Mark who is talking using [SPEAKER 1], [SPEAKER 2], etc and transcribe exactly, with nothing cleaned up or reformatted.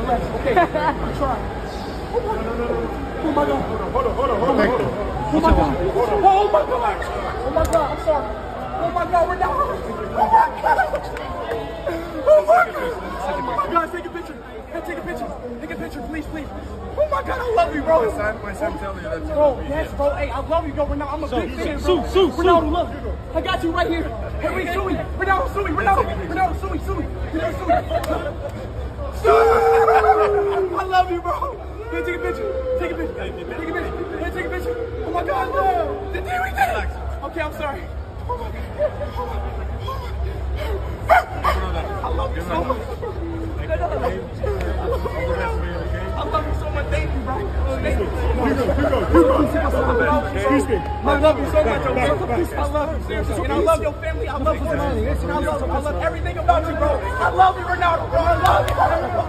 [SPEAKER 1] less. Okay, I'm trying. Oh my God. Oh my God. Hold on, hold on, hold on, hold on. Oh my God. Oh my God. Oh my God. I'm sorry. Oh my God, we're down. Oh my God. Oh my God. Oh my God. Take a picture. Hey, take a picture. Take a picture, please, please. Oh my God, I love you, bro.
[SPEAKER 2] My son, my son telling you that you
[SPEAKER 1] Bro, yes, bro. Hey, I love you, bro. Ronaldo, I'm a big fan, bro.
[SPEAKER 3] Sue, Sue,
[SPEAKER 1] Ronaldo, look. I got you right here. Hey, wait, Suiiiii. Ronaldo, Suiiiii. Ronaldo, Ronaldo, Suiiiii, Suiiiii. Ronaldo, Suiiiii. I love you, bro. Here, take a picture. Take a picture. Take a picture. Here, take a picture. Oh my God, bro. Did we did it? Okay, I'm sorry. Oh my God. I love you so much. I love you so much. Thank you, bro. Thank you. Excuse me. I love you so much, bro. I love you, seriously. And I love your family. I love you. And I love, I love everything about you, bro. I love you, Ronaldo, bro. I love you.